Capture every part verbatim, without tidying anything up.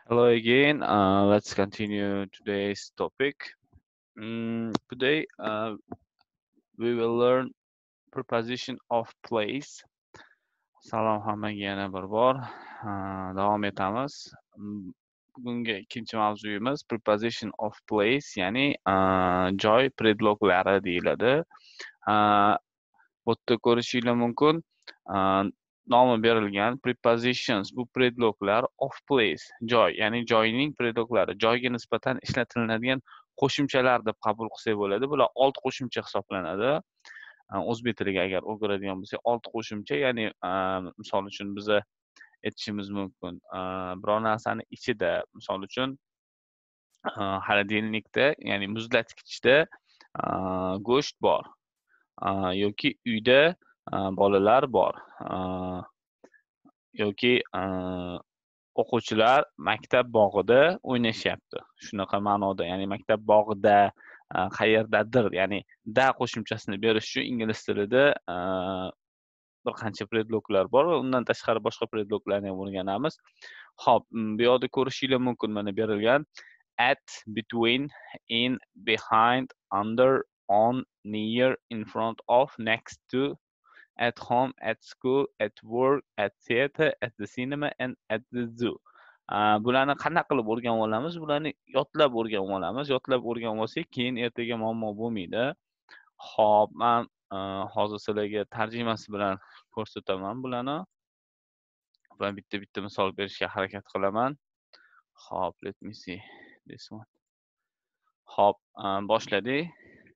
Hello again. Uh, let's continue today's topic. Mm, today uh, we will learn preposition of place. Salom hammaga yana bir bor. Uh, davom etamiz. Mm, Bugungi ikkinchi mavzuyimiz preposition of place, ya'ni uh, joy predloglari deyiladi. Uh, Bu yerda ko'rishinglar mumkin. Uh, nomi berilgan prepositions, bu predloglar of place, joy, ya'ni joyning predloglari, joyga nisbatan ishlatilinadigan qo'shimchalar deb qabul qilsak bo'ladi. Bular old qo'shimcha hisoblanadi. Uh, O'zbek tiliga agar o'giradigan bo'lsak, old qo'shimcha, ya'ni uh, misol uchun biza aytishimiz mumkin. Uh, biror narsani ichida, misol uchun uh, xolodilnikda, ya'ni muzlatgichda uh, go'sht bor. Uh, yoki uyda uh, bolalar bor. Uh, yoki uh, o'quvchilar maktab bog'ida o'ynashyapti. Shunaqa ma'noda, ya'ni maktab bog'ida, uh, qayerdadir, ya'ni da qo'shimchasini berish uchun ingliz tilida uh, bir qancha predloglar bor va undan tashqari boshqa predloglarni ham o'rganamiz. Xo'p, bu yoqda ko'rishinglar mumkin, mana berilgan at, between, in, behind, under, on, near, in front of, next to, at home, at school, at work, at theater, at the cinema and at the zoo. Uh, bularni qanday qilib o'rganib olamiz? Bularni yodlab o'rganib olamiz. Yodlab o'rganib olsak, keyin ertaga muammo bo'lmaydi. Xo'p, men uh, hozir sizlarga tarjimasi bilan ko'rsataman bularni va bitta-bitta misol berishga harakat qilaman. Xo'p, let me see this one. Xo'p, uh, boshladik.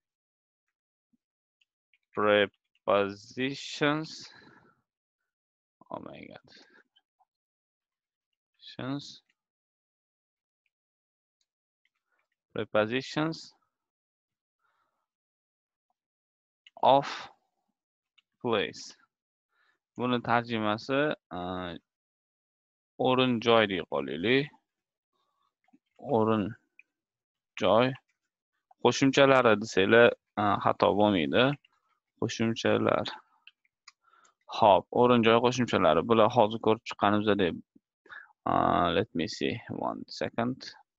Prepositions. Oh my god. Prepositions of place. Buni tarjimasi uh, o'rin joy deb qolaylik. O'rin joy. Qo'shimchalari desanglar uh, xato bo'lmaydi. Qo'shimchalar. Xo'p, o'rin joy qo'shimchalari. Bular hozir ko'rib chiqqanimizdek. Uh, let me see one second.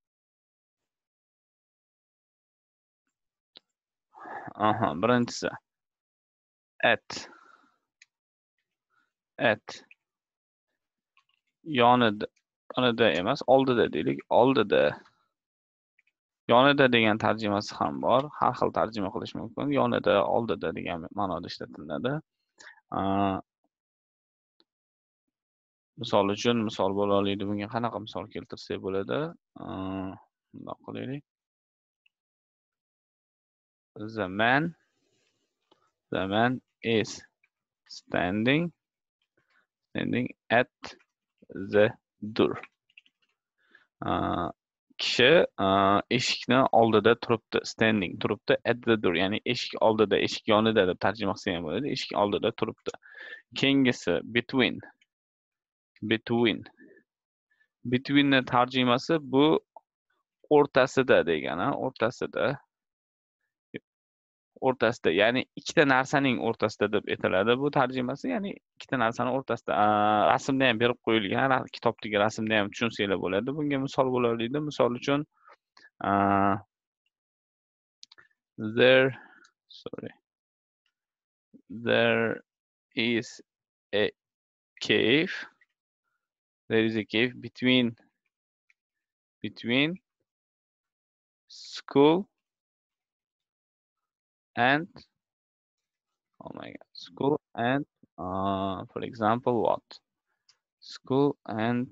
Aha, birinchisi at. At. Yonida, yonida emas, oldida deylik. Oldida. Yonida degan tarjimasi ham bor. Har xil tarjima qilish mumkin. Yonida, oldida degan ma'noda ishlatiladi. Uh, misol uchun misol bo'la oladi. Bunga qanaqa misol keltirsak bo'ladi? Uh, bundoq qilaylik. The man the man is standing standing at the door. Uh, kishi uh, eshikni oldida turibdi, standing turibdi, at the door, ya'ni eshik oldida, eshik yonida deb tarjima qilsa ham bo'ladi. Eshik oldida turibdi. Keyingisi between. Between. Between ni tarjimasi bu o'rtasida degani, o'rtasida. O'rtasida, ya'ni ikkita narsaning o'rtasida deb aytiladi bu tarjimasi, ya'ni ikkita narsaning o'rtasida. Rasmda ham berib qo'yilgan, kitobdagi rasmda ham tushunsanglar bo'ladi. Bunga misol bo'la oladi. Misol uchun uh, there sorry there is a cave there is a cave between between school and oh my god school and uh, for example what school and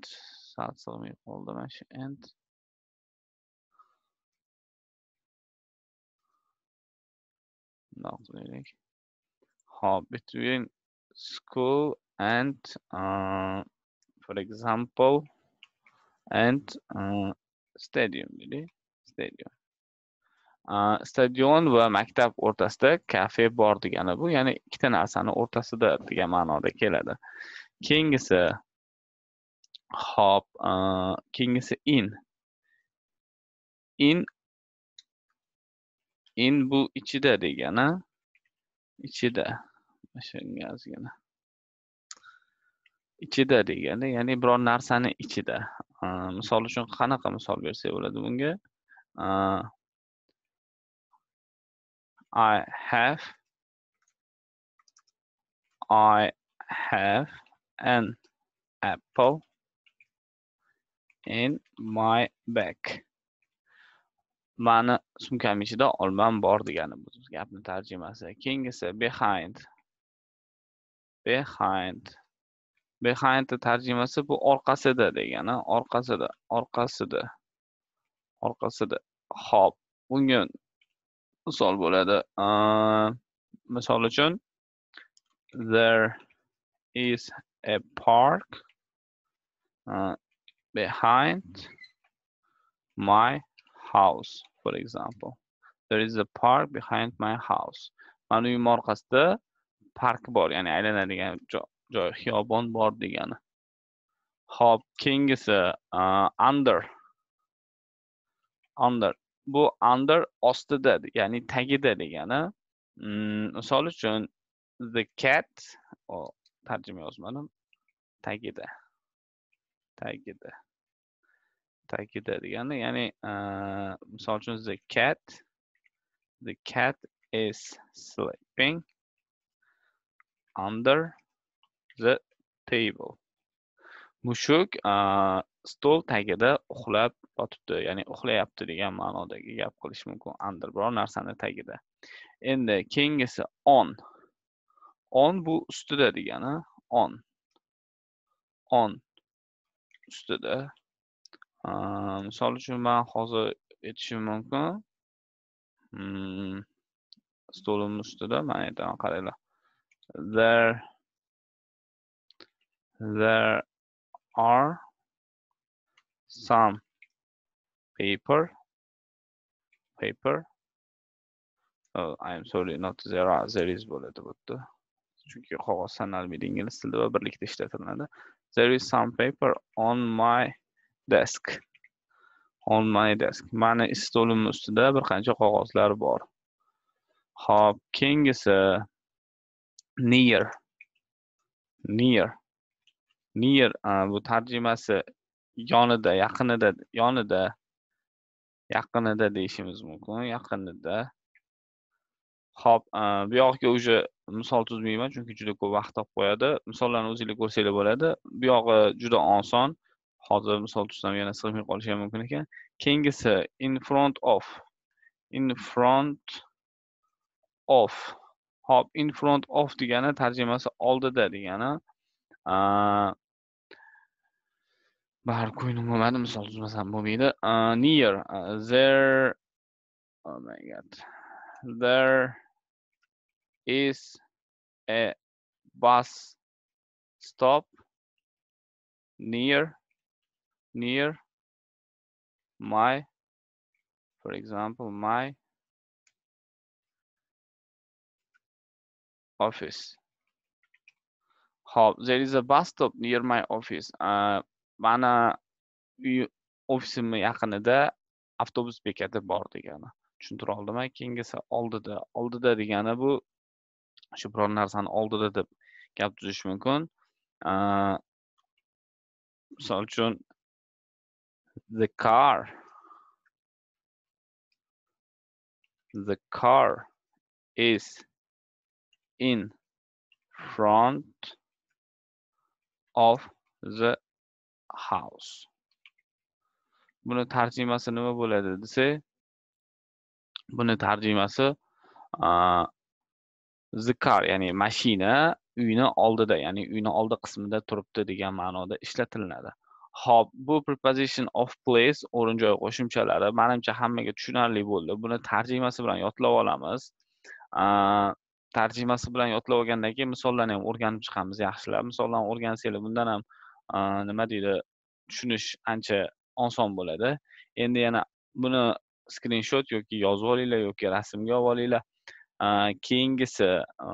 and not really. How between school and uh, for example and uh, stadium really stadium. Uh, stadion va maktab o'rtasida kafe bor degani bu, ya'ni ikkita narsani o'rtasida degan ma'noda keladi. Keyingisi hop, uh, keyingisi in. In in bu ichida degani, ichida. Shunga ozgina. Ichida degani, ya'ni biror narsani ichida. Misol uchun qanaqa misol bersak bo'ladi bunga? I have I have an apple in my bag. Mani sumkam ichida olmam bor degani bu gapning tarjimasi. Keyingisi behind. Behind. Behind tarjimasi bu orqasida degani, orqasida, orqasida. Orqasida. Xo'p, bunga misol bo'ladi. Misol uchun there is a park uh, behind my house, for example. There is a park behind my house. Mani uyim orqasida park bor, ya'ni aylanadigan joy, xiyobon bor degani. Hop, keyingisi under. Under. Bu under ostida, ya'ni tagida degani. Misol uchun the cat, o tarjima yozmadim. Tagida. Tagida. Tagida degani, ya'ni misol uchun the cat the cat is sleeping under the table. Mushuk stol tagida uxlab yotibdi, ya'ni uxlayapti degan ma'nodagi gap qilish mumkin. Under biror narsani tagida. Endi keyingisi on. On bu ustida degani. On. On ustida. Misol uchun men hozir aytishim mumkin. Stolim ustida men aytaman, qaranglar. There there are some paper paper oh, I am sorry, not there are, there is bo'ladi bu yerda. Chunki qog'oz sanalmaydi ingliz tilida va birlikda ishlatiladi. There is some paper on my desk. On my desk. Mani stolim ustida bir qancha qog'ozlar bor. Hop, keyingisi near. Near. Near bu tarjimasi yonida, yaqinida, yonida, yaqinida deyishimiz mumkin, yaqinida. Hop, bu yoqqa o'sha misol tuzmayman, chunki juda ko'p vaqt olib qo'yadi. Misollarni o'zingizlar ko'rsanglar bo'ladi. Bu yog'i juda oson. Hozir misol tuzsam yana sig'may qolishi ham mumkin ekan. Keyingisi in front of. In front of. Hop, in front of degani tarjimasi oldida degani. Bahar ko'nglim bo'lmadi, misol tuzmasam bo'lmaydi. Near. There. Oh my god. There is a bus stop near near my, for example, my office. Hop, there is a bus stop near my office. Mana ofisimni yaqinida avtobus bekati bor degani. Tushuntira oldimmi? Keyingisi oldida. Oldida degani bu shu biror narsani oldida deb gap tuzish mumkin. Misol uchun the car the car is in front of the house. Buni tarjimasi nima bo'ladi desa, buni tarjimasi the car, ya'ni mashina uyni oldida, ya'ni uyni oldi qismida turibdi degan ma'noda ishlatiladi. Hop, bu preposition of place, o'rin joy qo'shimchalari menimcha hammaga tushunarli bo'ldi. Buni tarjimasi bilan yodlab olamiz. Tarjimasi bilan yodlab olgandan keyin misollarni ham o'rganib chiqamiz yaxshilab. Misollarni o'rgansanglar bundan ham nima deydi, tushunish ancha oson bo'ladi. Endi yana buni screenshot yoki yozib olinglar yoki rasmga olib olinglar. Keyingisi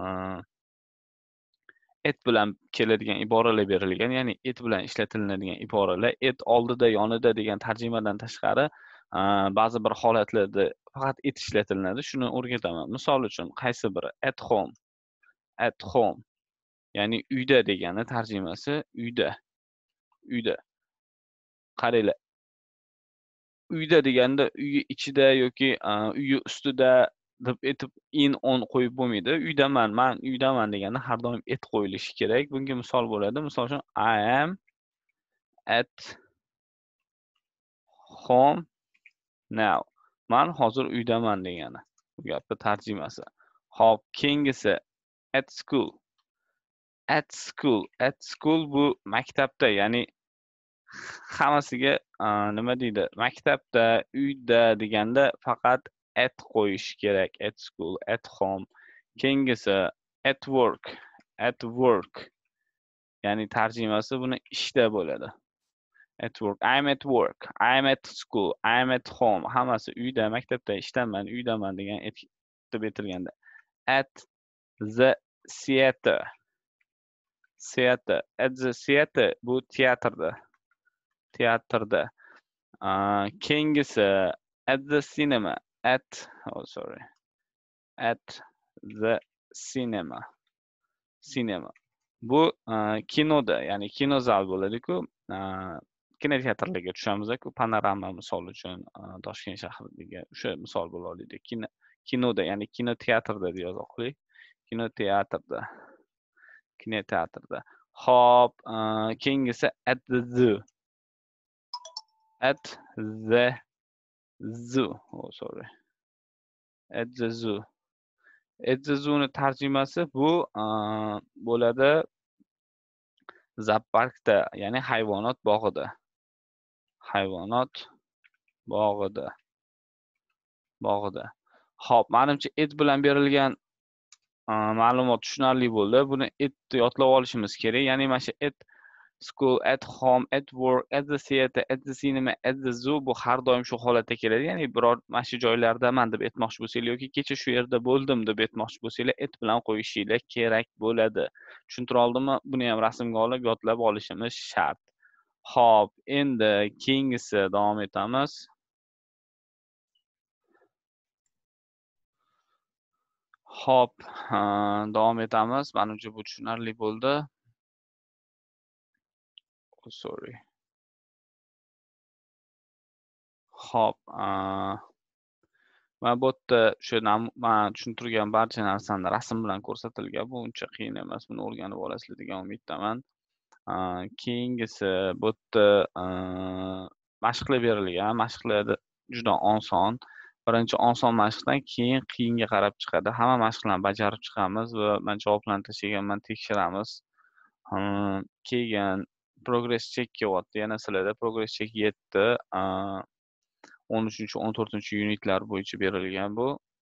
et bilan keladigan iboralar berilgan, ya'ni et bilan ishlatiladigan iboralar. Et oldida, yonida degan tarjimadan tashqari ba'zi bir holatlarda faqat et ishlatiladi. Shuni o'rgataman. Misol uchun qaysi biri? At home. At home. Ya'ni uyda degani tarjimasi uyda. Uyda. qaranglar. Uyda deganda uyi ichida yoki uyi ustida deb aytib in on qo'yib bo'lmaydi. Uydaman, men uydaman deganda har doim et qo'yilishi kerak. Bunga misol bo'ladi. Misol uchun I am at home now. Men hozir uydaman degani. Bu gapning tarjimasi. Hop, keyingisi at school. At school. At school bu maktabda, ya'ni hammasiga nima deydi? Maktabda, uyda deganda faqat at qo'yish kerak. At school, at home. Keyingisi at work. At work. Ya'ni tarjimasi buni ishda bo'ladi. At work. I'm at work. I'm at school. I'm at home. Hammasi uyda, maktabda, ishdaman, uydaman degan deb aytilganda. At the theater. Theater. At the theater bu teatrda. Teatrda. Keyingisi at the cinema. At oh sorry. At the cinema. Cinema. Bu kinoda, ya'ni kinozal bo'ladi-ku. Kinoteatrlarga tushamiz-ku, panorama misol uchun Toshkent shahridagi o'sha misol bo'la oladi. Kino kinoda, ya'ni kinoteatrda deb yozoqlik. Kinoteatrda. Kinoteatrda. Hop, keyingisi at the zoo. At the zoo. Oh sorry. At the zoo. At the zoo ni tarjimasi bu bo'ladi zooparkda, ya'ni hayvonot bog'ida. Hayvonot bog'ida. Bog'ida. Xo'p, menimcha et bilan berilgan ma'lumot tushunarli bo'ldi. Buni et yodlab olishimiz kerak. Ya'ni mana shu at school, at home, at work, at the theater, at the cinema, at the zoo bu har doim shu holatda keladi. Ya'ni biror mana shu joylardaman deb aytmoqchi bo'lsanglar yoki kecha shu yerda bo'ldim deb aytmoqchi bo'lsanglar, et bilan qo'yishinglar kerak bo'ladi. Tushuntira oldimmi? Buni ham rasmga olib yodlab olishimiz shart. Xo'p, endi keyingisi davom etamiz. Xo'p, davom etamiz. Menimcha bu tushunarli bo'ldi. Oh, sorry. Xo'p, mana bu yerda shu men tushuntirgan barcha narsani rasm bilan ko'rsatilgan. Bu uncha qiyin emas. Buni o'rganib olasizlar degan umiddaman. Keyingisi bu yerda mashqlar berilgan. Mashqlar juda oson. Birinchi oson mashqdan keyin qiyinga qarab chiqadi. Hamma mashqlarni bajarib chiqamiz va men javoblarni tashlaganman, tekshiramiz. Keyin progress check kelyapti. Yana sizlarda progress check yetti. o'n uchinchi o'n to'rtinchi unitlar bo'yicha berilgan bu.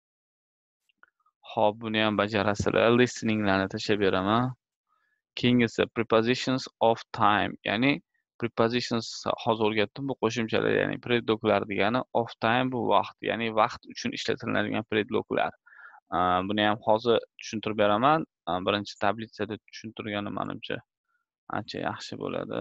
Xo'p, buni ham bajarasizlar. Listeninglarni tashlab beraman. Keyingisi prepositions of time, ya'ni prepositions hozir o'rgatdim. Bu qo'shimchalar, ya'ni predloglar degani. Of time bu vaqt, ya'ni vaqt uchun ishlatiladigan predloglar. Buni ham hozir tushuntirib beraman. Birinchi tablitsada tushuntirganim menimcha ancha yaxshi bo'ladi.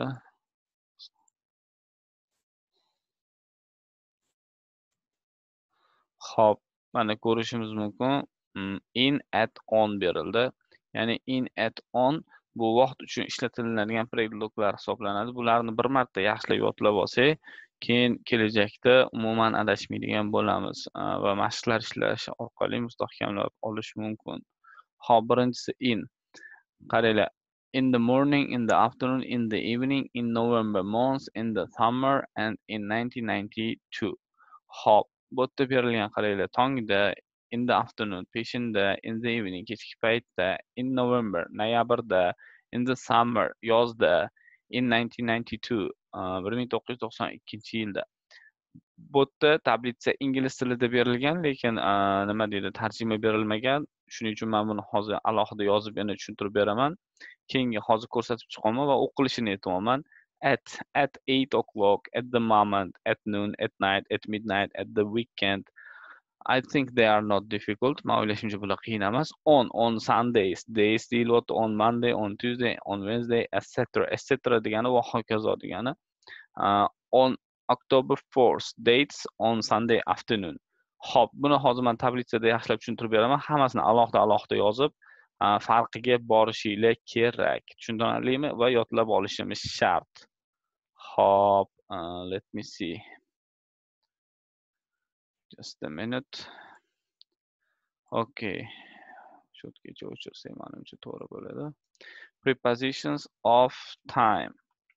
Xo'p, mana ko'rishimiz mumkin. In, at, on berildi. Ya'ni in, at, on bu vaqt uchun ishlatiladigan predloglar hisoblanadi. Bularni bir marta yaxshilab yodlab olsak, keyin kelajakda umuman adashmaydigan bo'lamiz va mashqlar ishlash orqali mustahkamlab olish mumkin. Xo'p, birinchisi in. Qaranglar. In the morning, in the afternoon, in the evening, in November month, in the summer and in nineteen ninety-two. Xo'p, bu yerda berilgan qaranglar. Tongda, in the afternoon, peshinda, in the evening, kechki paytda, in November, noyabrda, in the summer, yozda, in nineteen ninety-two, bir ming to'qqiz yuz to'qson ikkinchi yilda. Bu yerda tablitsa ingliz tilida berilgan, lekin nima deydi, tarjima berilmagan. Shuning uchun men buni hozir alohida yozib yana tushuntirib beraman. Keyingi hozir ko'rsatib chiqaman va o'qilishini aytaman. At at eight o'clock, at the moment, at noon, at night, at midnight, at the weekend. I think they are not difficult. Ma o'ylashimcha bular qiyin emas. On on Sundays, days deyilyapti. On Monday, on Tuesday, on Wednesday, et cetera et cetera degani va hokazo degani. On October fourth, dates on Sunday afternoon. Xo'p, buni hozir men tablitsada yaxshilab tushuntirib beraman. Hammasini alohida-alohida yozib, farqiga borishinglar kerak. Tushunarlimi? Va yodlab olishimiz shart. Xo'p, Uh, let me see. Just a minute. Okay. Sho'tgacha o'chirsak menimcha to'g'ri bo'ladi. Prepositions of time.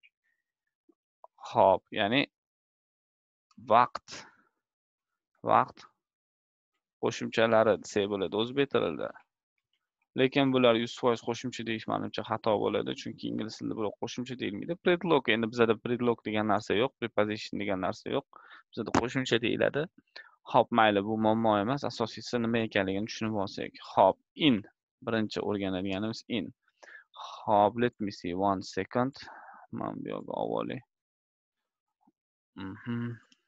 Xo'p, ya'ni vaqt. Vaqt qo'shimchalari desak bo'ladi o'zbek tilida. Lekin bular yuz foiz qo'shimcha deyish menimcha xato bo'ladi, chunki ingliz tilida bular qo'shimcha deyilmaydi. Predlog, endi bizada predlog degan narsa yo'q, preposition degan narsa yo'q. Bizada qo'shimcha deyiladi. Hop, mayli, bu muammo emas. Asosiysi nima ekanligini tushunib olsak. Hop, in. Birinchi o'rganadiganimiz in. Hop, let me see one second. Men bu yerga olib. Mhm.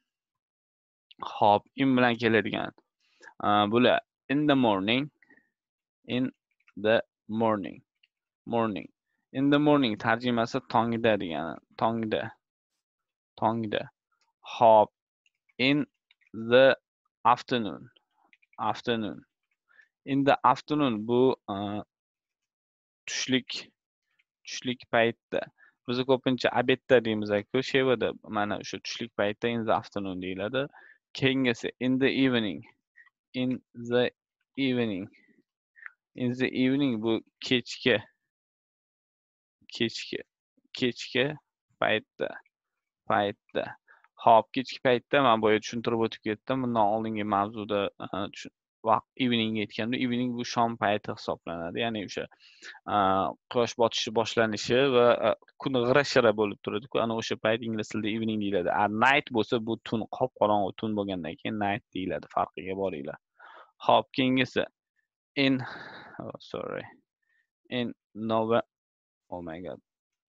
Hop, in bilan keladigan. Bular in the morning, in the morning, morning. In the morning tarjimasi tongda degani, tongda, tongda. Hop, in the afternoon, afternoon. In the afternoon bu uh, tushlik, tushlik paytda. Biz ko'pincha obedda deymiz-ku, shevada, mana o'sha tushlik paytda in the afternoon deyiladi. Keyingisi in the evening, in the evening. In the evening bu kechki, kechki, kechki paytda, paytda. Hop, kechki paytda men boya tushuntirib o'tib ketdim. Bundan oldingi mavzuda vaqt eveningga yetganda, evening bu shom payti hisoblanadi. Ya'ni o'sha quyosh botishi boshlanishi va kun g'ira-shira bo'lib turadi-ku. Ana o'sha payt ingliz tilida evening deyiladi. A night bo'lsa bu tun, qop-qorong'u tun bo'lgandan keyin night deyiladi. Farqiga boringlar. Hop, keyingisi in oh sorry. In November, oh my god.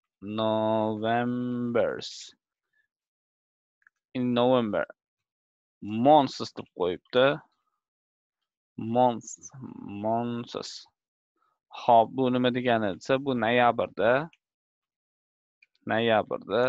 Novembers. In November. Months deb qo'yibdi. Months, months. Hop, bu nima degani desa, bu noyabrda, noyabrda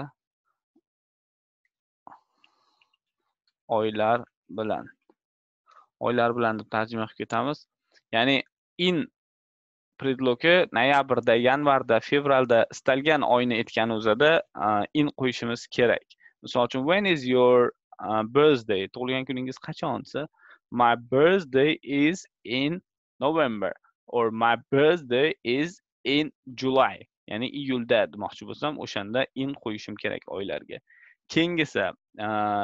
oylar bilan, oylar bilan deb tarjima qilib ketamiz. Ya'ni in predlogi noyabrda, yanvarda, fevralda istalgan oyni aytgani o'zida in qo'yishimiz kerak. Misol uchun, when is your uh, birthday? Tug'ilgan kuningiz qachon desa, my birthday is in November or my birthday is in July. Ya'ni iyulda demoqchi bo'lsam, o'shanda in qo'yishim kerak oylarga. Keyingisi uh,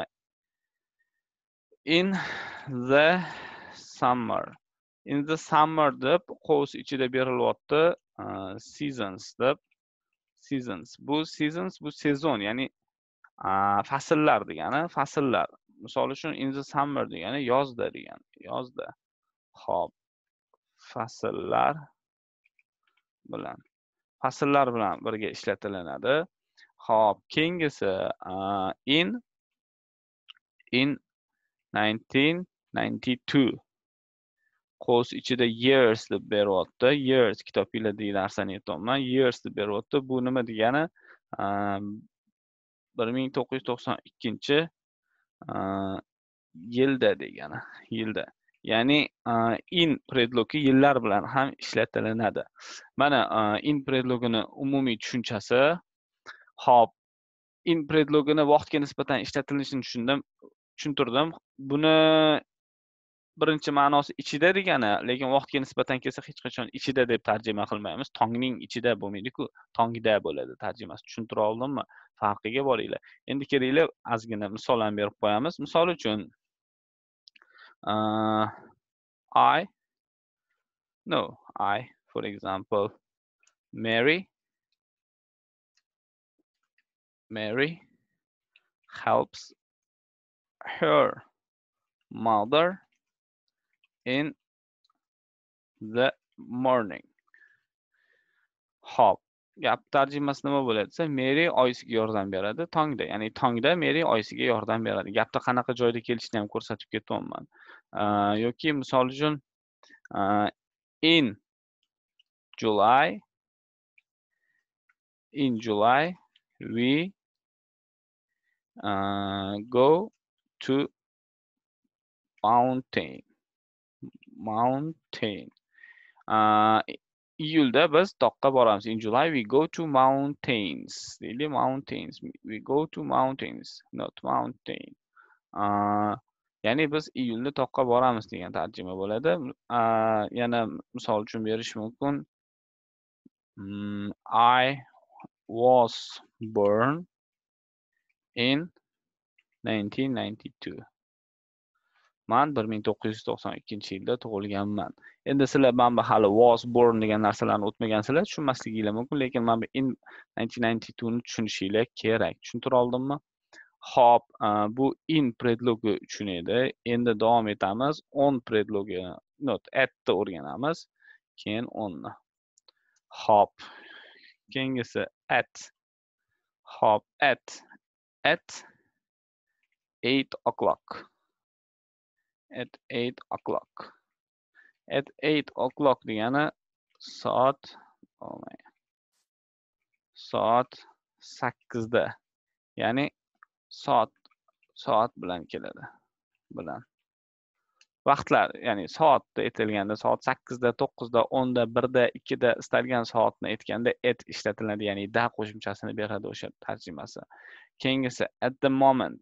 in the summer. In the summer deb qovus ichida berilyapti uh, seasons deb. Seasons. Bu seasons bu sezon, ya'ni uh, fasllar degani, fasllar. Misol uchun in the summer degani yozda degani, yozda. Xo'p. Fasllar bilan, fasllar bilan birga ishlatilinadi. Xo'p, keyingisi uh, in in nineteen ninety-two. Qo's ichida years deb beryapti. Years kitobinglardagi narsani aytyapman. Years deb beryapti. Bu nima degani? bir ming to'qqiz yuz to'qson ikkinchi yilda degani, yilda. Ya'ni in predlogi yillar bilan ham ishlatilinadi. Mana in predlogini umumiy tushunchasi. Hop, in predlogini vaqtga nisbatan ishlatilishini tushundim, tushuntirdim. Buni birinchi ma'nosi ichida degani, lekin vaqtga nisbatan kelsa hech qachon ichida deb tarjima qilmaymiz. Tongning ichida bo'lmaydi-ku, tongda bo'ladi tarjimasi. Tushuntira oldimmi? Farqiga boringlar. Endi kelinglar, ozgina misollarni berib qo'yamiz. Misol uchun uh, I no, I for example Mary Mary helps her mother in the morning. Hop, gap tarjimasi nima bo'ladi desa, Mary oyisiga yordam beradi tongda. Ya'ni tongda Mary oyisiga yordam beradi. Gapda qanaqa joyda kelishini ham ko'rsatib ketyapman. Yoki misol uchun in July in July we uh, go to mountain mountain uh, iyulda biz toqqa boramiz. In July we go to mountains. Deyli mountains. We go to mountains, not mountain. Uh, ya'ni biz iyulda toqqa boramiz degan tarjima bo'ladi. Uh, yana misol uchun berish mumkin. Mm, I was born in nineteen ninety-two. Man bir ming to'qqiz yuz to'qson ikkinchi yilda tug'ilganman. Endi sizlar mana bu hali was born degan narsalarni o'tmagansizlar, tushunmasliginglar mumkin, lekin mana bu in nineteen ninety-two ni tushunishinglar kerak. Tushuntira oldimmi? Xo'p, bu in predlogi uchun edi. Endi davom etamiz. On predlogi, not at'ni o'rganamiz. Keyin onni. Xo'p. Keyingisi at. Xo'p, at. At eight o'clock. At eight o'clock. At eight o'clock degani soat soat sakkizda. Ya'ni soat soat bilan keladi. Bilan. Vaqtlar, ya'ni soatda aytilganda soat sakkizda, to'qqizda, o'nda, birda, ikkida istalgan soatni aytganda at ishlatiladi, ya'ni da qo'shimchasini beradi o'sha tarjimasi. Keyingisi at the moment.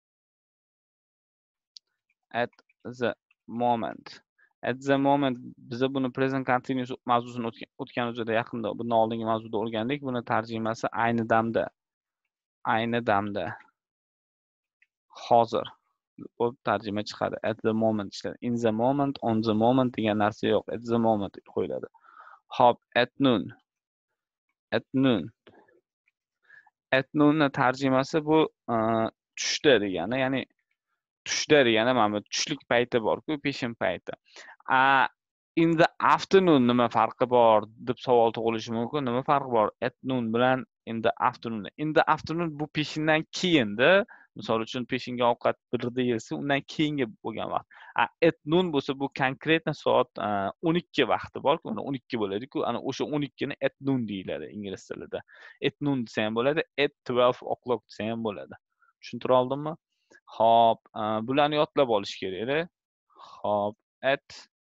At the moment. At the moment biz buni present continuous mavzusini o'tgan o'zida yaqinda bundan oldingi mavzuda o'rgandik. Buni tarjimasi ayni damda. Ayni damda. Hozir. Bu tarjima chiqadi. At the moment ishlar. In the moment, on the moment degan narsa yo'q. At the moment qo'yiladi. Hop, at noon. At noon. At noon tarjimasi bu tushda degani, ya'ni tushda degani mana bu tushlik payti bor-ku, peshin payti. A in the afternoon nima farqi bor deb savol tug'ilishi mumkin. Nima farqi bor at noon bilan in the afternoon? In the afternoon bu peshindan keyinda. Misol uchun peshingi ovqat birda yeyilsa, undan keyingi bo'lgan vaqt. At noon bo'lsa bu konkretna soat o'n ikki vaqti bor-ku, uni o'n ikki bo'ladi-ku, ana o'sha o'n ikki ni at noon deyiladi ingliz tilida. At noon desa ham bo'ladi, at twelve o'clock desa ham bo'ladi. Tushuntira oldimmi? Xo'p, bularni yodlab olish kerak-da. Xo'p, at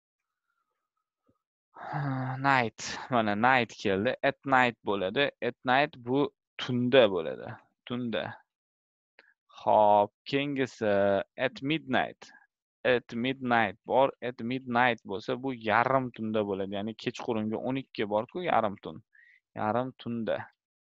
night. Mana night keldi. At night bo'ladi. At night bu tunda bo'ladi. Tunda. Xo'p, keyingisi at midnight. At midnight bor. At midnight bo'lsa bu yarim tunda bo'ladi. Ya'ni kechqurunga o'n ikki bor-ku, yarim tun. Yarim tunda.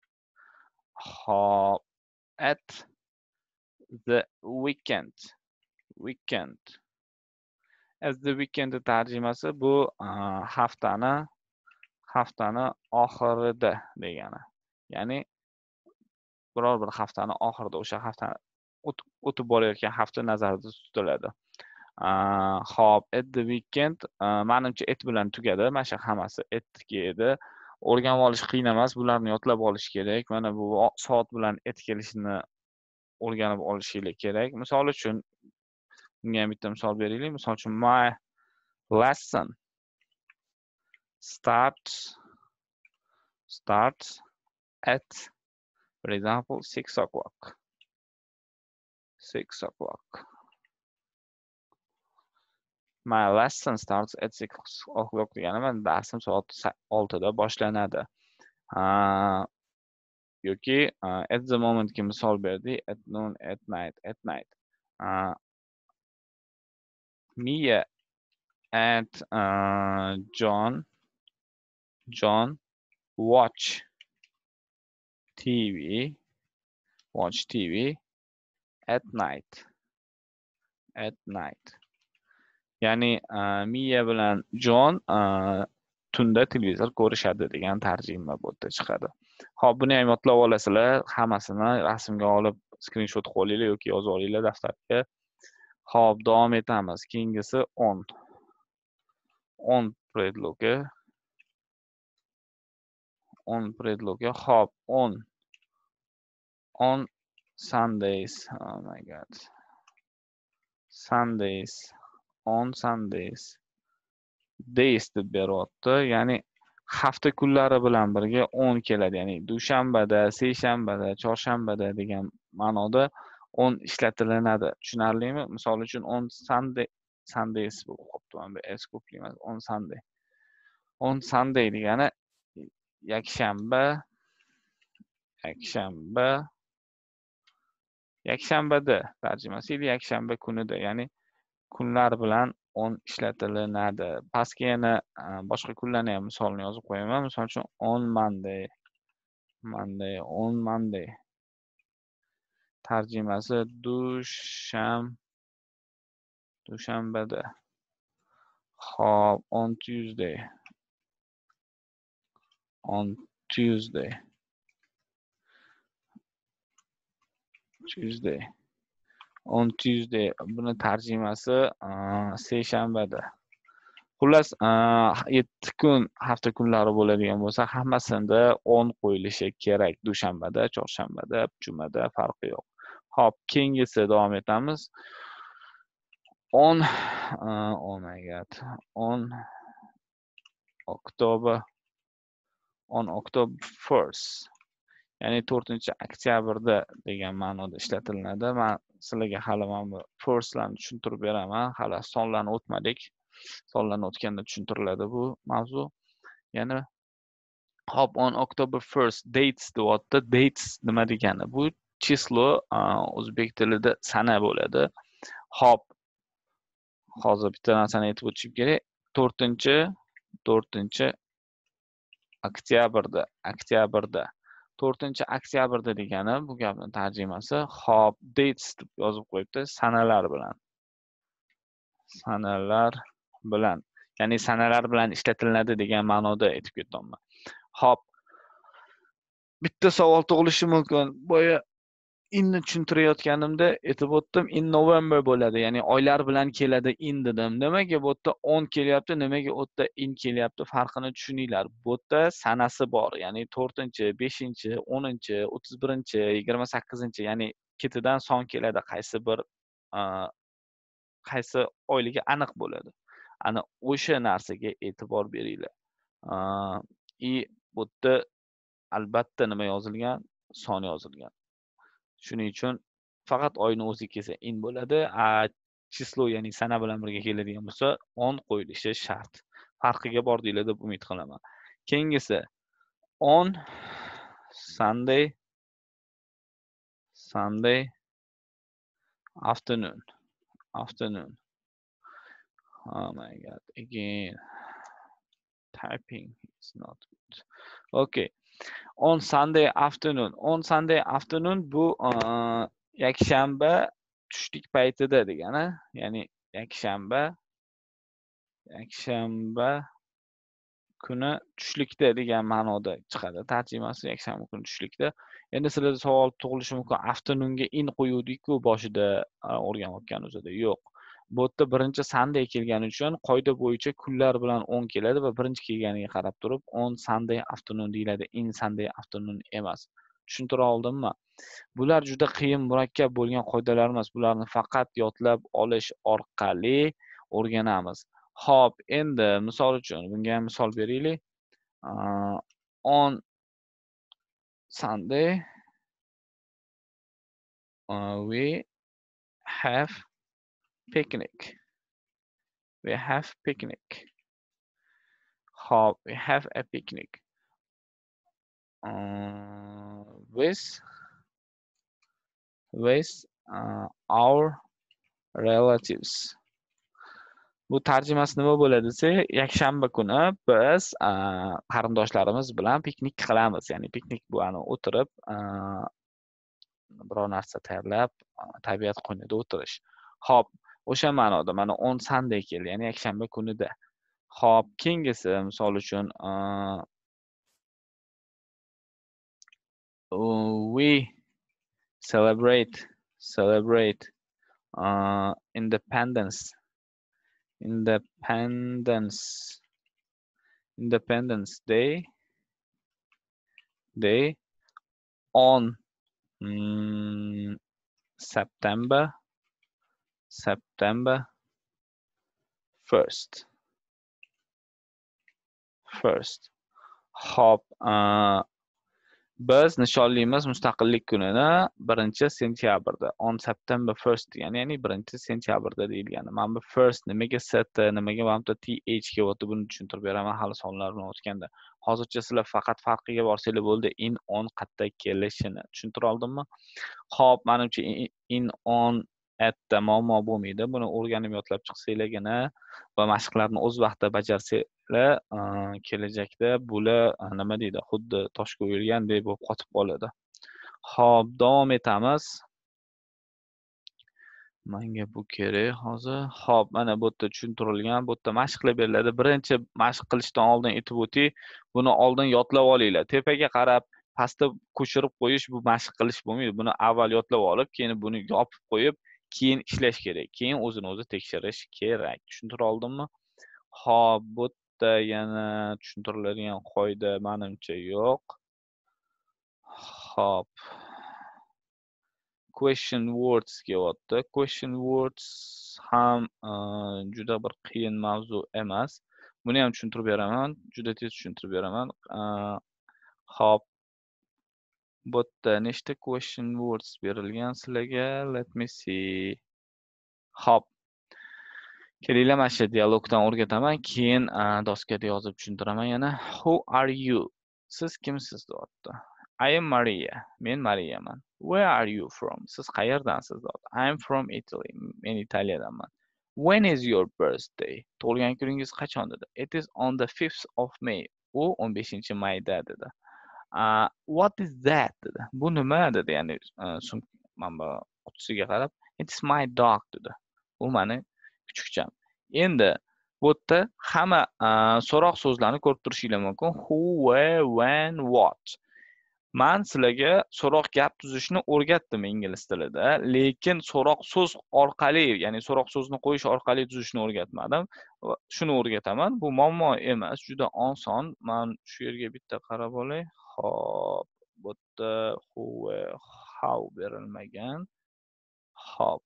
Xo'p, at the weekend. Weekend. As the weekend tarjimasi bu haftani haftani oxirida degani. Ya'ni biror bir haftani oxirida, o'sha haftani o'tib borayotgan hafta nazarda tutiladi. Xo'p, at the weekend menimcha at bilan tugadi. Mana shu hammasi atga edi. O'rganib olish qiyin emas, bularni yodlab olish kerak. Mana bu soat bilan at kelishini o'rganib olishingiz kerak. Misol uchun bunga ham bitta misol beraylik. Misol uchun my lesson starts starts at, for example, six o'clock. six o'clock. My lesson starts at six o'clock degani men darsim soat oltida boshlanadi. Yoki at the moment ki misol berdi. At noon, at night, at night. Mia and uh, John John watch T V watch T V at night at night. Ya'ni Mia bilan John tunda televizor ko'rishadi degan tarjima bu yerda chiqadi. Xo'p, buni ham yodlab olasizlar. Hammasini rasmga olib screenshot qo'yinglar yoki yozib olinglar daftarga. Xo'p, davom etamiz. Keyingisi on. On predlogi. On predlogi. Xo'p, on. On Sundays. Oh my god. Sundays. On Sundays. Days deb beryapti. Ya'ni hafta kunlari bilan birga on keladi. Ya'ni dushanbada, seshanbada, chorshanbada degan ma'noda on ishlatilinadi. Tushunarlimi? Misol uchun on Sunday Sundays bo'lib qolibdi. Mana bu s ko'playmiz. On Sunday. On Sunday degani yakshanba, yakshanba, yakshanbada tarjimasi edi, yakshanba kunida, ya'ni kunlar bilan on ishlatilinadi. Pastga yana boshqa kunlarni ham misolini yozib qo'yaman. Misol uchun on Monday, Monday, on Monday. Tarjimasi dusham, dushanbada. Hop, on Tuesday, on Tuesday, Tuesday, on Tuesday. Buni tarjimasi seshanbada. Xullas, yetti kun hafta kunlari bo'ladigan bo'lsa, hammasida on qo'yilishi kerak. Dushanbada, chorshanbada, jumada farqi yo'q. Hop, keyingisi davom etamiz. On, oh my god, on October, on October first. Ya'ni to'rtinchi oktyabrda degan ma'noda ishlatilinadi. Men sizlarga hali mana bu firstlarni tushuntirib beraman. Hali sonlarni o'tmadik. Sonlarni o'tganda tushuntiriladi bu mavzu. Ya'ni hop, on October first dates deyapti. Dates nima degani? Bu chislo o'zbek tilida sana bo'ladi. Hop, hozir bitta narsani aytib o'tishim kerak. to'rtinchi, to'rtinchi oktyabrda, oktyabrda. to'rtinchi oktyabrda degani bu gapning tarjimasi hop, dates deb yozib qo'yibdi, sanalar bilan. Sanalar bilan. Ya'ni sanalar bilan ishlatilinadi degan ma'noda aytib ketaman. Hop. Bitta savol tug'ilishi mumkin. Boya inni tushuntirayotganimda aytib o'tdim, in November bo'ladi. Ya'ni oylar bilan keladi in dedim. Nimaga bu yerda on kelyapti, nimaga u yerda in kelyapti, farqini tushuninglar. Bu yerda sanasi bor. Ya'ni to'rtinchi, beshinchi, o'ninchi, o'ttiz birinchi, yigirma sakkizinchi, ya'ni ketidan son keladi. Qaysi bir qaysi oyligi aniq bo'ladi. Ana o'sha narsaga e'tibor beringlar. I bu yerda albatta nima yozilgan? Son yozilgan. Shuning uchun faqat oyni o'zi kelsa in bo'ladi. A chislo, ya'ni sana bilan birga keladigan bo'lsa, on qo'yilishi shart. Farqiga bordinglar deb umid qilaman. Keyingisi on Sunday, Sunday afternoon, afternoon. Oh my god, again typing is not good. Okay. On Sunday afternoon. On Sunday afternoon bu yakshanba tushlik paytida degani. Ya'ni yakshanba yakshanba kuni tushlikda degan ma'noda chiqadi. Tarjimasi yakshanba kuni tushlikda. Endi sizlarda savol tug'ilishi mumkin. Afternoonga in qo'yuvdik-ku boshida o'rganib o'tganimizda. Yo'q. Bu yerda birinchi Sunday kelgani uchun qoida bo'yicha kunlar bilan on keladi va birinchi kelganiga qarab turib on Sunday afternoon deyiladi. In Sunday afternoon emas. Tushuntira oldimmi? Bular juda qiyin, murakkab bo'lgan qoidalar emas. Bularni faqat yodlab olish orqali o'rganamiz. Hop, endi misol uchun bunga ham misol beraylik. Uh, on Sunday uh, we have picnic. We have picnic. Hop, we have a picnic. Uh, with with uh, our relatives. Bu tarjimasi nima bo'ladi desa, yakshanba kuni biz qarindoshlarimiz bilan piknik qilamiz. Ya'ni piknik bu ani o'tirib, biror narsa tayyorlab, tabiat qo'ynida o'tirish. Hop, o'sha ma'noda mana on Sunday keldi, ya'ni yakshanba kunida. Hop, keyingisi misol uchun we celebrate celebrate uh, independence independence independence day day on um, September September first first. Hop, uh, Biz nishonlaymiz mustaqillik kunini birinchi sentyabrda. On September first degan, ya'ni birinchi sentyabrda deyilgani. Mana bu first nimaga st, nimaga mana bu th kelyapti, buni tushuntirib beraman hali sonlar bilan o'tganda. Hozircha sizlar faqat farqiga borsanglar bo'ldi, in, on qayerda kelishini tushuntirib oldimmi? Xo'p, menimcha in, on, atda muammo bo'lmaydi. Buni o'rganib yodlab chiqsanglargina va mashqlarni o'z vaqtida bajarsanglar, kelajakda bular nima deydi, xuddi toshga o'yilgandek bo'lib qotib qoladi. Xo'p, davom etamiz. Menga bu kerak hozir. Xo'p, mana bu yerda tushuntirilgan, bu yerda mashq qilib beriladi. Birinchi mashq qilishdan oldin aytib o'tay, buni oldin yodlab olinglar. Tepaga qarab pastda ko'chirib qo'yish bu mashq qilish bo'lmaydi. Buni avval yodlab olib, keyin buni yopib qo'yib, keyin ishlash kerak. Keyin o'zini o'zi tekshirish kerak. Tushuntirib oldimmi? Xo'p, bu yerda yana tushuntiriladigan qoida menimcha yo'q. Xo'p. Question words kelyapti. Question words ham juda bir qiyin mavzu emas. Buni ham tushuntirib beraman. Juda tez tushuntirib beraman. Xo'p. Bu yerda nechta question words berilgan sizlarga? Let me see. Xo'p. Kelinglar, mana shu dialogdan o'rgataman, keyin doskada yozib tushuntiraman yana. Who are you? Siz kimsiz deyapti. I am Maria. Men Mariyaman. Where are you from? Siz qayerdansiz deyapti. I am from Italy. Men Italiyadanman. When is your birthday? Tug'ilgan kuningiz qachon dedi. It is on the fifth of May. U o'n beshinchi mayda dedi. Uh, what is that dedi. Bu nima dedi, ya'ni mana qutisiga qarab. It is my dog dedi. Bu meni kuchukcham. Endi bu yerda hamma so'roq so'zlarni ko'rib turishinglar mumkin. Who, where, when, what. Men sizlarga so'roq gap tuzishni o'rgatdim ingliz tilida, lekin so'roq so'z orqali, ya'ni so'roq so'zni qo'yish orqali tuzishni o'rgatmadim. Shuni o'rgataman. Bu muammo emas, juda oson. Men shu yerga bitta qarab olay. Xo'p, bu yerda who, where, how berilmagan. Xo'p.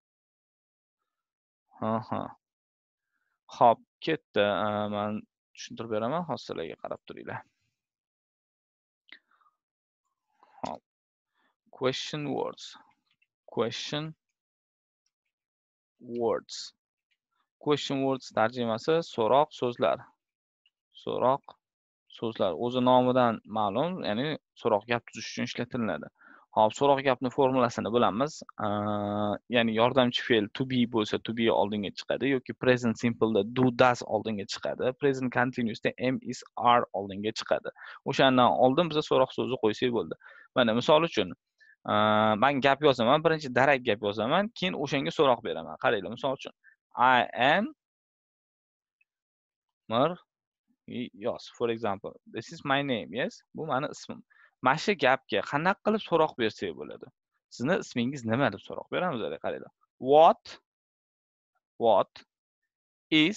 Ha-ha. Xo'p, ketdi. Men tushuntirib beraman, hozir sizlarga qarab turinglar. Hop. Question words. Question words. Question words tarjimasi so'roq so'zlar. So'roq so'zlar. O'zi nomidan ma'lum, ya'ni so'roq gap tuzish uchun ishlatiladi. Hop, so'roq gapni formulasini bilamiz. Ya'ni yordamchi fe'l to be bo'lsa, to be oldinga chiqadi yoki present simple da do, does oldinga chiqadi. Present continuous da am, is, are oldinga chiqadi. O'shandan oldin biz so'roq so'zni qo'ysak bo'ldi. Mana misol uchun, men gap yozaman, birinchi darak gap yozaman, keyin o'shanga so'roq beraman. Qaranglar, misol uchun I am Mir, yes, for example, this is my name, yes? Bu meni ismim. Mana shu gapga qanday qilib so'roq bersak bo'ladi? Sizni ismingiz nima deb so'roq beramiz, qaranglar. What what is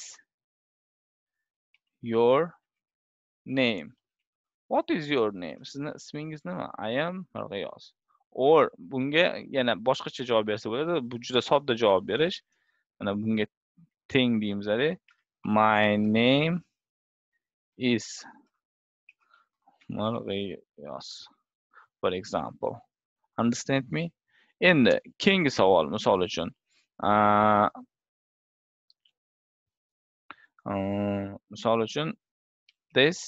your name? What is your name? Sizni ismingiz nima? I am Mirg'iyos. Or bunga yana boshqacha javob bersa bo'ladi. Bu juda sodda javob berish. Mana bunga teng deymiz, my name is Mirg'iyos, for example. Understand me? Endi keyingi savol, misol uchun misol uchun this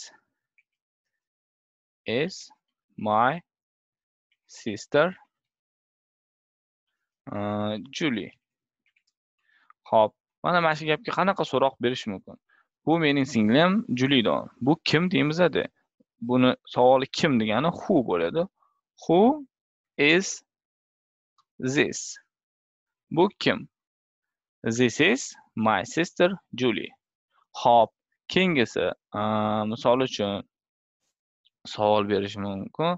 is my sister Julie. Xo'p, mana mana shu gapga qanaqa so'roq berish mumkin? Bu mening singlim Julidan. Bu kim deymiz edi? Buni savoli kim degani who bo'ladi. Who is this? Bu kim? This is my sister Julie. Xo'p, keyingisi misol uchun savol berish mumkin.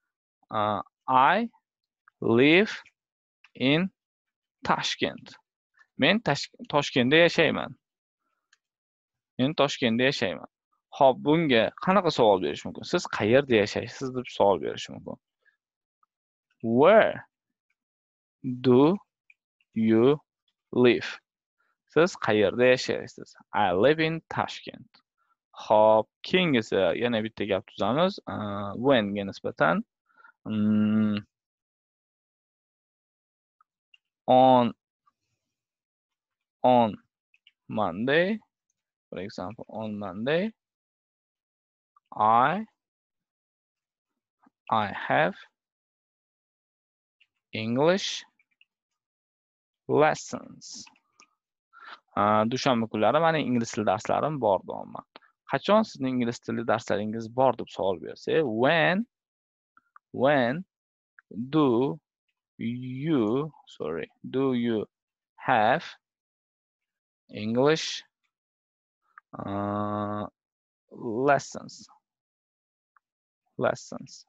I live in Tashkent. Men Toshkentda yashayman. Men Toshkentda yashayman. Xo'p, bunga qanaqa savol berish mumkin? Siz qayerda yashaysiz deb savol berish mumkin. Where do you live? Siz qayerda yashaysiz? I live in Tashkent. Hop, keyingisi yana bitta gap tuzamiz. When ga nisbatan mm, on on Monday, for example, on Monday, I I have English lessons. Dushanba kunlari meni ingliz tili darslarim bor deyapman. Qachon sizning ingliz tili darslaringiz bor deb savol bersa, when when do you sorry do you have English uh, lessons lessons.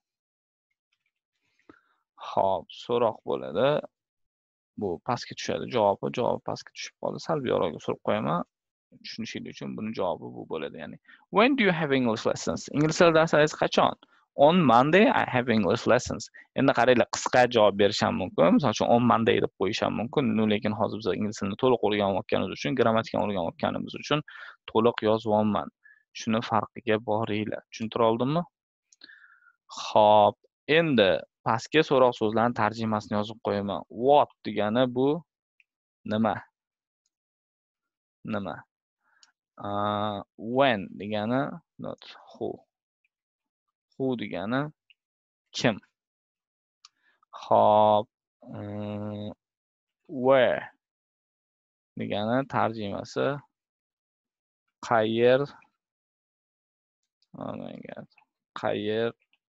Xo'p, so'roq bo'ladi. Bu pastga tushadi javobi, javobi pastga tushib qoldi. Salbiyroqga so'rab qo'yaman. Tushunishingiz uchun buni javobi bu bo'ladi, ya'ni when do you have English lessons? Ingliz tili darslaringiz qachon? On Monday I have English lessons. Endi qaranglar, qisqa javob berish ham mumkin. Misol uchun on Monday deb qo'yish ham mumkin. Lekin hozir biz ingliz tilini to'liq o'rganayotganimiz uchun, grammatikani o'rganayotganimiz uchun to'liq yozyapman. Shuni farqiga boringlar. Tushuntira oldimmi? Xo'p, endi pastga so'roq so'zlarning tarjimasini yozib qo'yaman. What degani bu nima? Nima? Uh, when degani not who. Who degani kim. Xo'p, um, where degani tarjimasi qayer. Oh my god. Qayer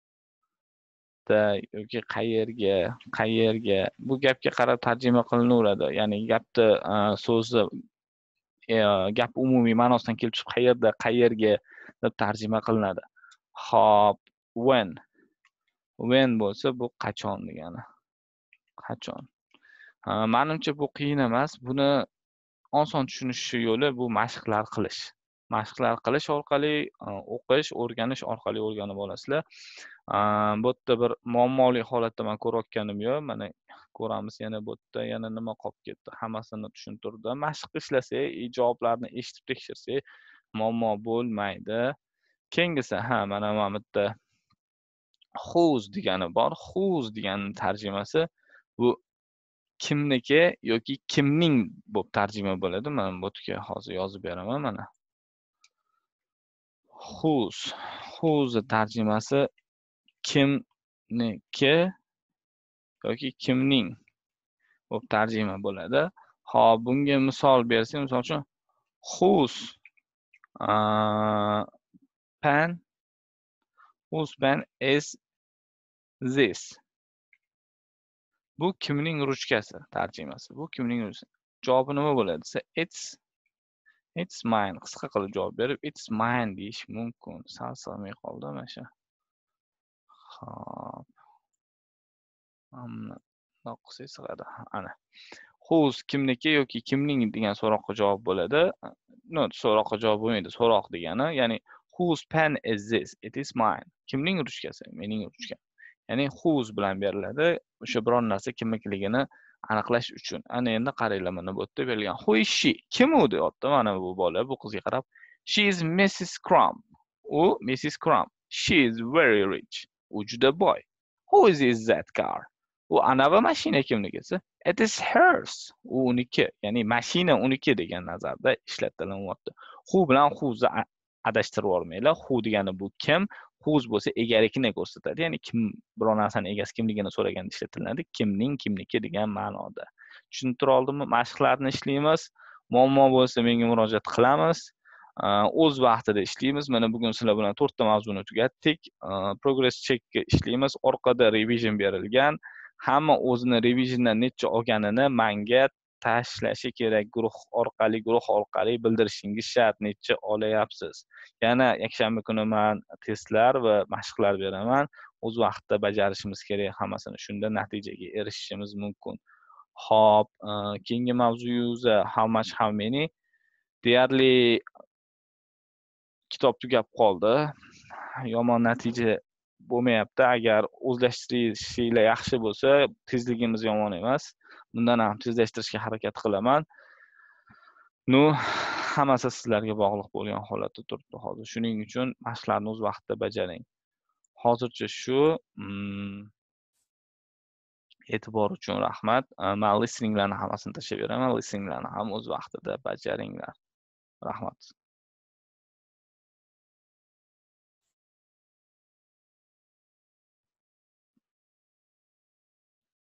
yoki qayerga, qayerga. Bu gapga qarab tarjima qilinaveradi. Ya'ni gapni so'zi gap umumiy ma'nosidan kelib chiqib qayerda, qayerga deb tarjima qilinadi. Hop, when. When bo'lsa bu qachon degani. Qachon. Menimcha bu qiyin emas. Buni oson tushunish yo'li bu mashqlar qilish. Mashqlar qilish orqali, o'qish, o'rganish orqali o'rganib olasizlar. Bu yerda bir muammoli holatda men ko'rayotganim yo'q. Mana ko'ramiz, yana bu yerda yana nima qolib ketdi. Hammasini tushuntirdi. Mashq ishlasak, javoblarni eshitib tekshirsak, muammo bo'lmaydi. Keyingisi, ha, mana mana bu yerda whose degani bor. Whose deganing tarjimasi bu kimniki yoki kimning deb tarjima bo'ladi. Men bu yerga hozir yozib beraman mana. Whose, whose tarjimasi kimniki yoki kimning deb tarjima bo'ladi. Xo'p, bunga misol bersam, misol uchun whose uh, pen whose pen is this. Bu kimning ruchkasi tarjimasi. Bu kimning ruchkasi. Javobi nima bo'ladi? Desa, it's it's mine. Qisqa qilib javob berib, it's mine deyish mumkin. Sal sig'may qoldi mana shu. Xo'p. Amma noqisi sig'adi. Ana. Whose kimniki yoki kimning degan so'roqqa javob bo'ladi. No, so'roqqa javob bo'lmaydi. So'roq degani, ya'ni whose pen is this? It is mine. Kimning ruchkasi? Mening ruchkam. Ya'ni whose bilan beriladi. O'sha biror narsa kimnikiligini aniqlash uchun. Ana endi qaranglar, mana bu yerda berilgan. Who is she? Kim u deyapti. Mana bu bola bu qizga qarab, she is Missus Crumb. U Missus Crumb. She is very rich. U juda boy. Who is, is that car? U anavi mashina kimniki? It is hers. U uniki. Ya'ni mashina uniki degan nazarda ishlatilyapti. Who bilan who's adashtirib olmanglar. Who degani bu kim, whose bo'lsa egalikni ko'rsatadi. Ya'ni kim biror narsaning egasi kimligini so'raganda ishlatiladi. Kimning kimniki degan ma'noda. Tushuntira oldimmi? Mashqlarni ishlaymiz. Muammo bo'lsa menga murojaat qilamiz. O'z vaqtida ishlaymiz. Mana bugun sizlar bilan to'rtta mavzuni tugatdik. Progress checkga ishlaymiz. Orqada revision berilgan. Hamma o'zini revisiondan necha olganini menga tashlashi kerak. Guruh orqali, guruh orqali bildirishingiz shart, necha olayapsiz. Yana yakshanba kuni men testlar va mashqlar beraman. O'z vaqtida bajarishimiz kerak hammasini. Shunda natijaga erishishimiz mumkin. Xo'p, keyingi mavzuyimiz how much how many. Deyarli kitob tugab qoldi. Yomon natija bo'lmayapti. Agar o'zlashtirishinglar yaxshi bo'lsa, tezligimiz yomon emas. Bundan ham tezlashtirishga harakat qilaman. Nu, hammasi sizlarga bog'liq bo'lgan holatda turibdi hozir. Shuning uchun mashqlarni o'z vaqtida bajaring. Hozircha shu. E'tibor uchun rahmat. Men listeninglarni hammasini tashlab beraman. Listeninglarni ham o'z vaqtida bajaringlar. Rahmat.